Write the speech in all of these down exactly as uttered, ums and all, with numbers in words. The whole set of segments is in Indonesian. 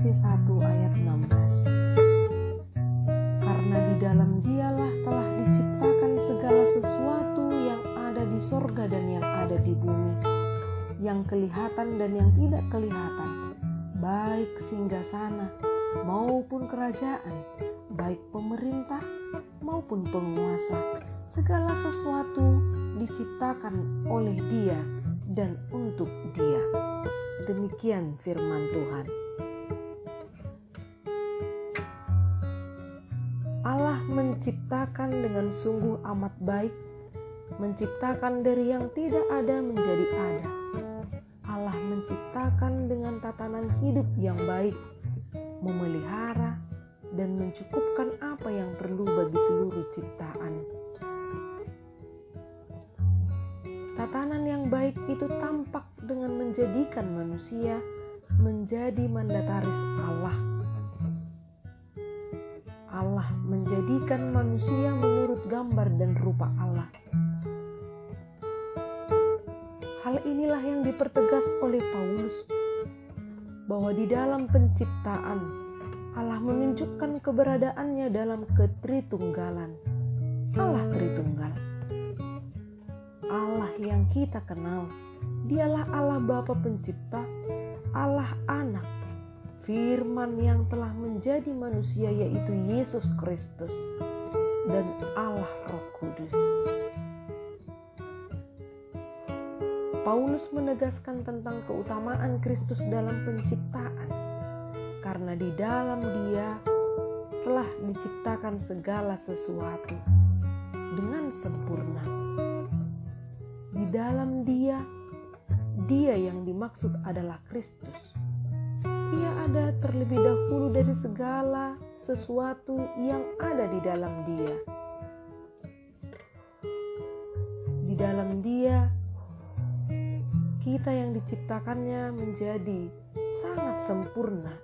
Kolose satu ayat enam belas. Karena di dalam Dialah telah diciptakan segala sesuatu yang ada di sorga dan yang ada di bumi, yang kelihatan dan yang tidak kelihatan, baik singgasana maupun kerajaan, baik pemerintah maupun penguasa. Segala sesuatu diciptakan oleh Dia dan untuk Dia. Demikian firman Tuhan. Allah menciptakan dengan sungguh amat baik, menciptakan dari yang tidak ada menjadi ada. Allah menciptakan dengan tatanan hidup yang baik, memelihara dan mencukupkan apa yang perlu bagi seluruh ciptaan. Tatanan yang baik itu tampak dengan menjadikan manusia menjadi mandataris Allah. Allah menjadikan manusia menurut gambar dan rupa Allah. Hal inilah yang dipertegas oleh Paulus, bahwa di dalam penciptaan Allah menunjukkan keberadaannya dalam ketritunggalan. Allah Tritunggal. Allah yang kita kenal, Dialah Allah Bapa Pencipta, Allah Anak, Firman yang telah menjadi manusia yaitu Yesus Kristus, dan Allah Roh Kudus. Paulus menegaskan tentang keutamaan Kristus dalam penciptaan, karena di dalam Dia telah diciptakan segala sesuatu dengan sempurna. Di dalam Dia, Dia yang dimaksud adalah Kristus. Ia ada terlebih dahulu dari segala sesuatu yang ada di dalam Dia. Di dalam Dia, kita yang diciptakannya menjadi sangat sempurna.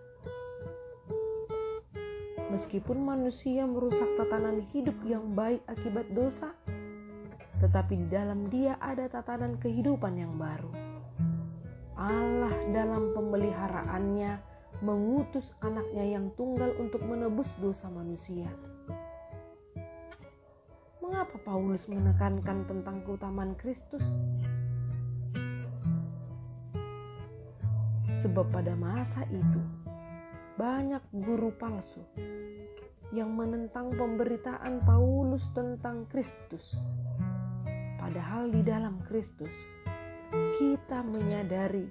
Meskipun manusia merusak tatanan hidup yang baik akibat dosa, tetapi di dalam Dia ada tatanan kehidupan yang baru. Allah dalam pemeliharaannya mengutus anaknya yang tunggal untuk menebus dosa manusia. Mengapa Paulus menekankan tentang keutamaan Kristus? Sebab pada masa itu banyak guru palsu yang menentang pemberitaan Paulus tentang Kristus. Padahal di dalam Kristus kita menyadari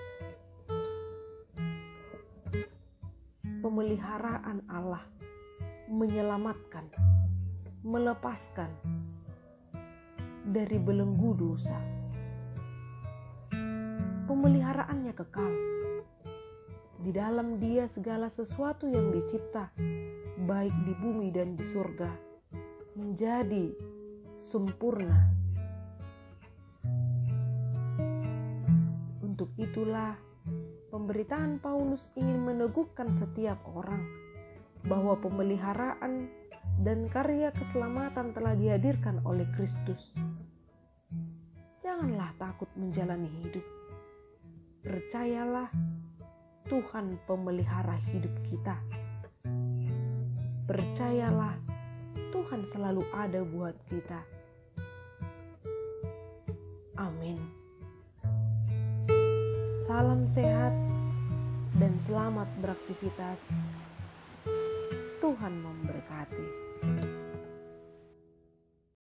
pemeliharaan Allah menyelamatkan, melepaskan dari belenggu dosa. Pemeliharaannya kekal. Di dalam Dia segala sesuatu yang dicipta, baik di bumi dan di surga, menjadi sempurna. Untuk itulah pemberitaan Paulus ingin meneguhkan setiap orang bahwa pemeliharaan dan karya keselamatan telah dihadirkan oleh Kristus. Janganlah takut menjalani hidup. Percayalah Tuhan pemelihara hidup kita. Percayalah Tuhan selalu ada buat kita. Amin. Salam sehat dan selamat beraktivitas. Tuhan memberkati.